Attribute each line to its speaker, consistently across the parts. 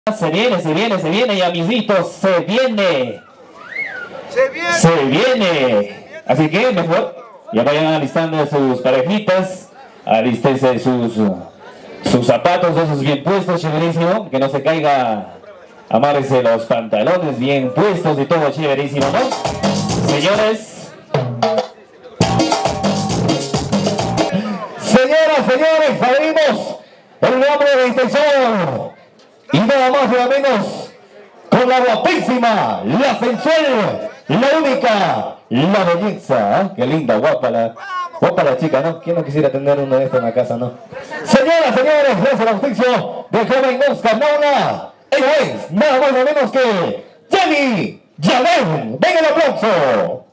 Speaker 1: Se viene, ya amiguitos, se viene. Se viene. Así que mejor, ya vayan alistando sus parejitas, alístense sus zapatos, esos bien puestos, chéverísimo, que no se caiga, amárrese los pantalones bien puestos y todo chéverísimo, ¿no? Señores. Señores, salimos el nombre de distinción. Y nada más y nada menos con la guapísima, la sensual, la única, la belleza. ¿Eh? Qué linda, guapa la chica, ¿no? ¿Quién no quisiera tener uno de estos en la casa, no? Señoras, señores, gracias al auspicio de joven Oscar Nauna. Ella es nada más y nada menos que Jenny Yalén. ¡Venga el aplauso!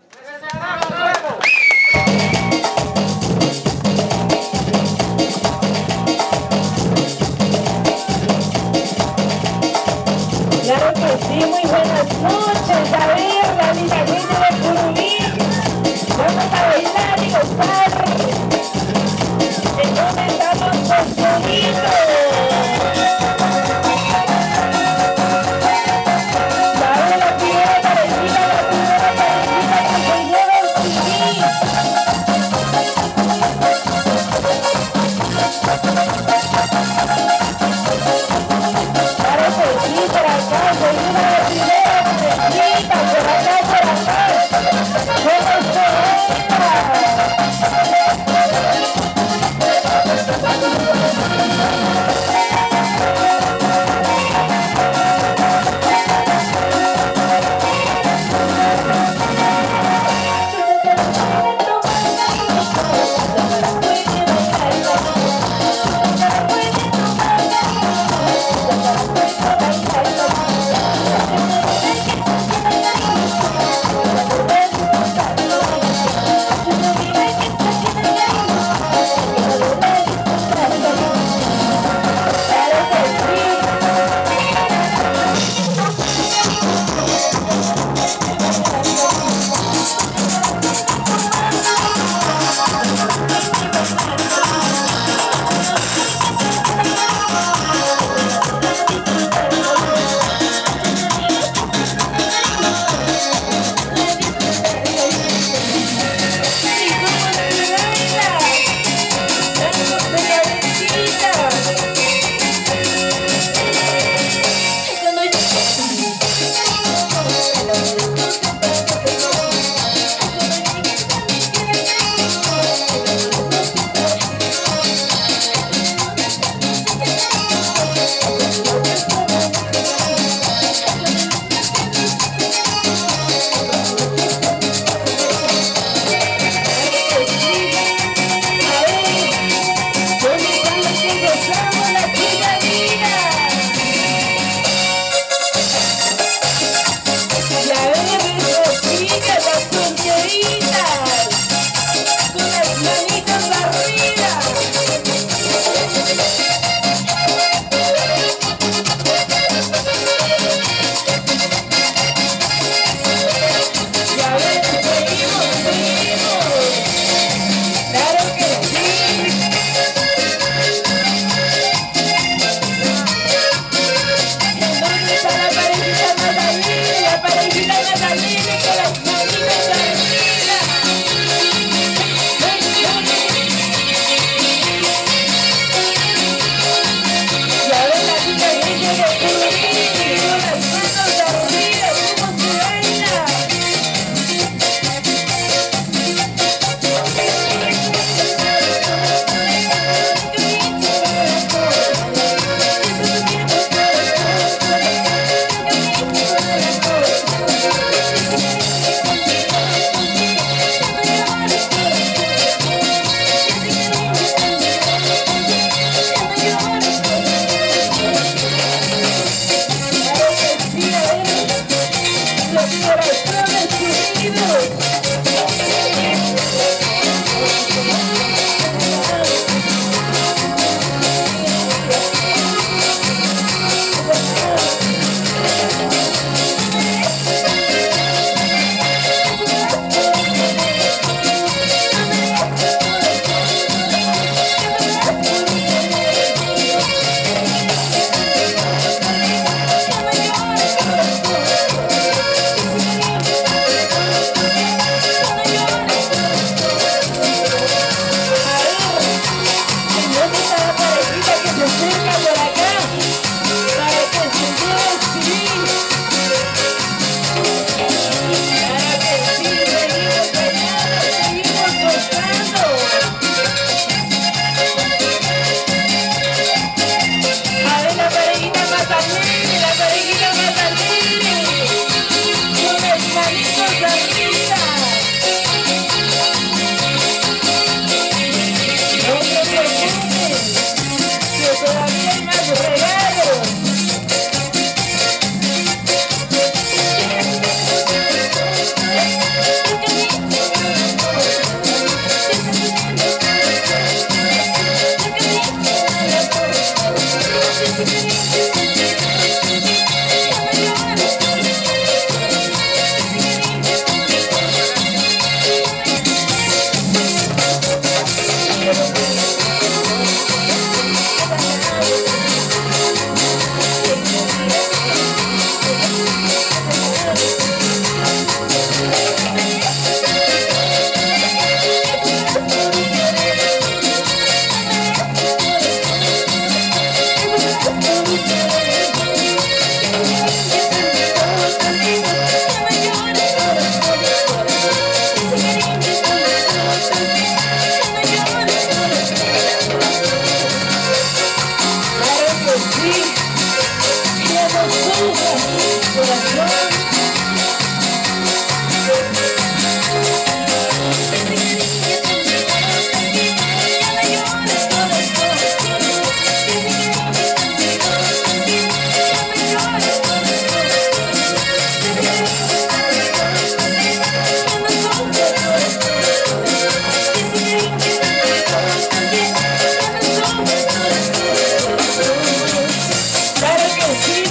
Speaker 2: Claro que sí, muy buenas noches, a ver, la linda gente de Curulí, vamos a bailar y gozar, ¿en dónde estamos construidos? La primera parejita que se lleva el CD. Claro que sí, por acá, seguimos la primera parejita, por acá, por acá. ¿Cómo se anda?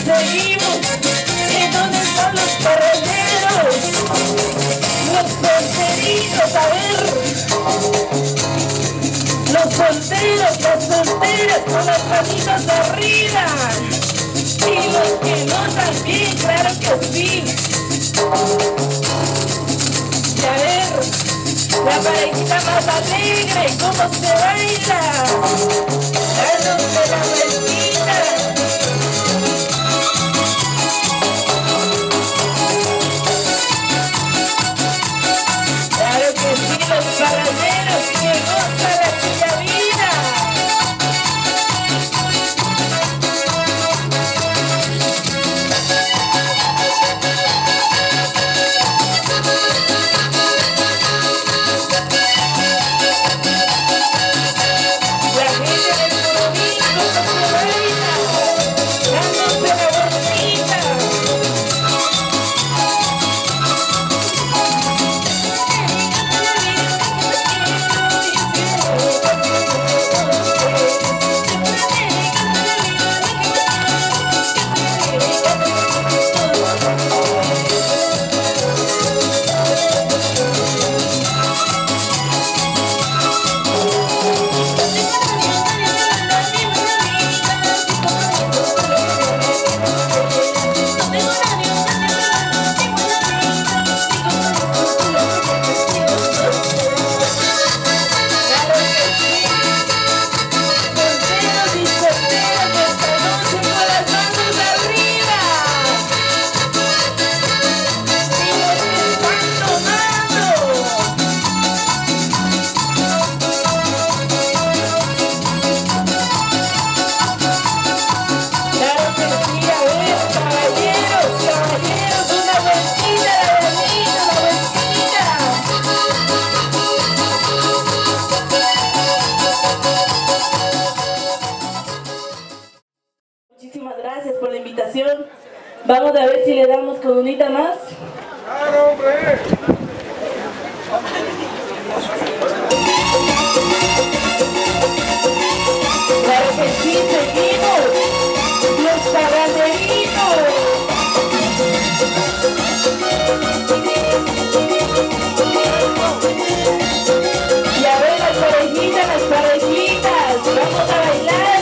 Speaker 2: seguimos. ¿En dónde están los parranderos? Los solteritos, a ver. Los solteros, las solteras con las manitas arriba. Y los que no también, claro que sí. Y a ver, la parejita más alegre, ¿cómo se baila? Dándose la vueltita. Claro que sí, los parranderos que gozan la chilla vida. La gente del Curumí, ¿cómo se baila? Dándose la vueltita. Solteros y solteras de esta noche con las manos arriba. Y los que están tomando. Claro que sí, a ver, caballeros, caballeros, una vueltita, la vueltita, la vueltita. Muchísimas gracias por la invitación. Vamos a ver si le damos con unita más.
Speaker 3: ¡Claro, hombre!
Speaker 2: Claro que sí, seguimos. Los parranderitos. Y a ver las parejitas, vamos a bailar.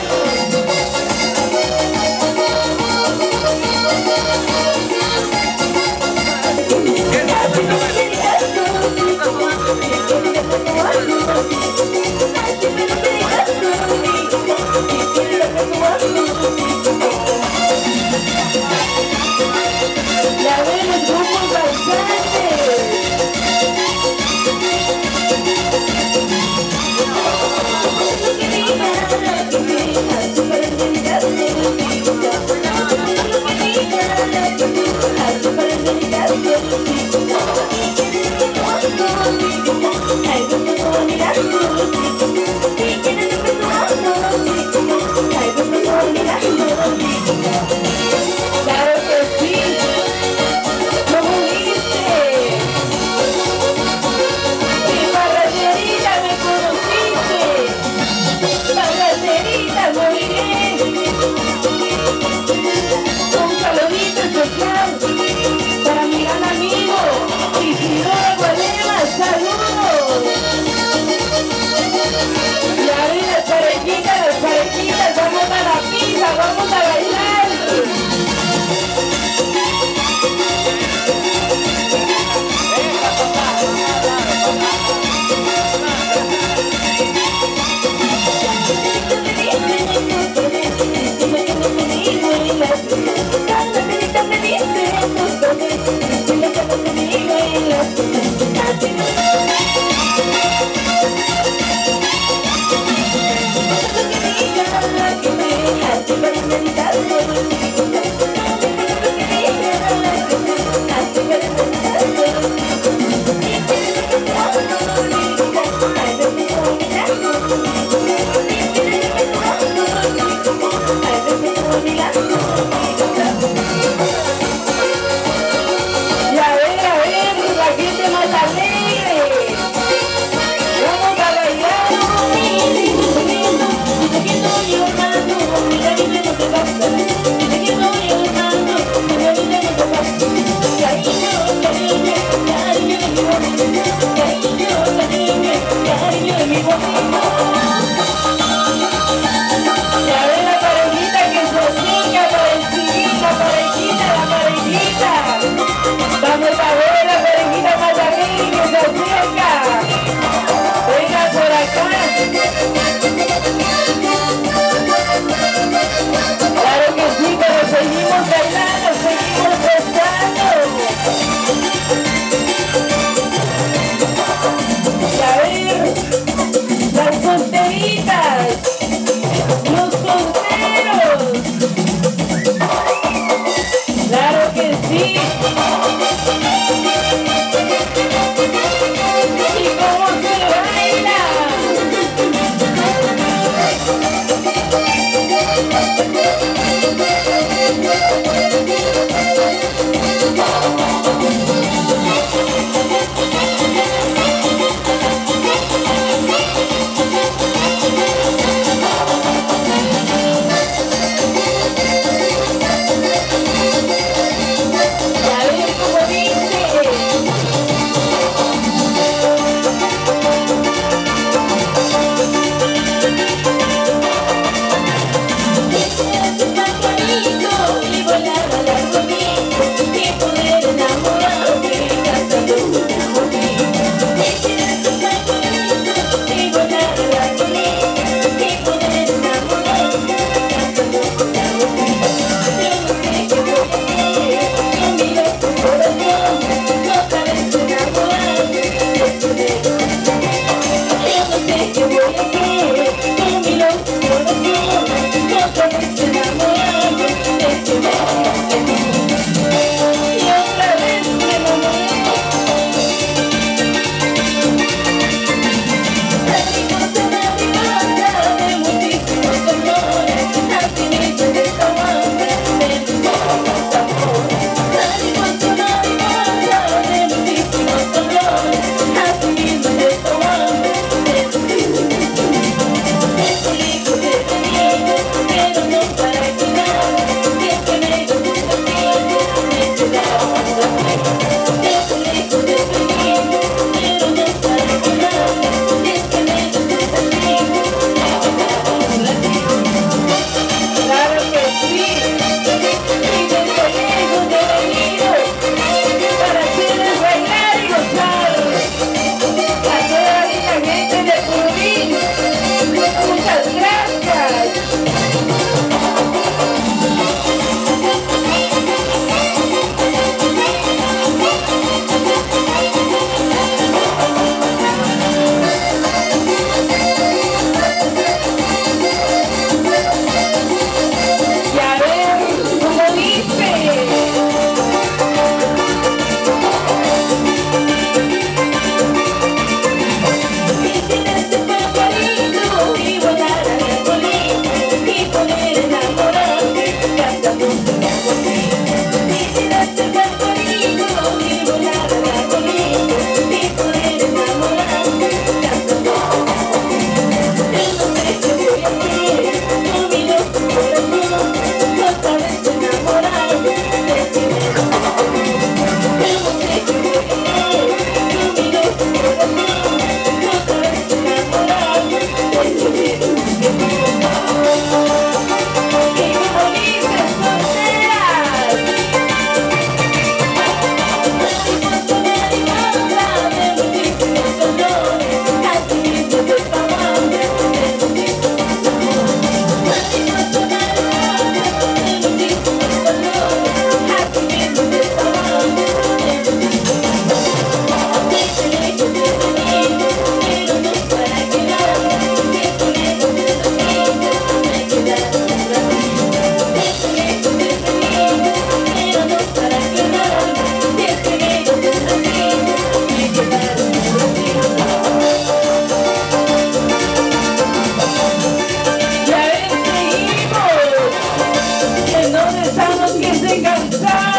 Speaker 2: ¡Chao!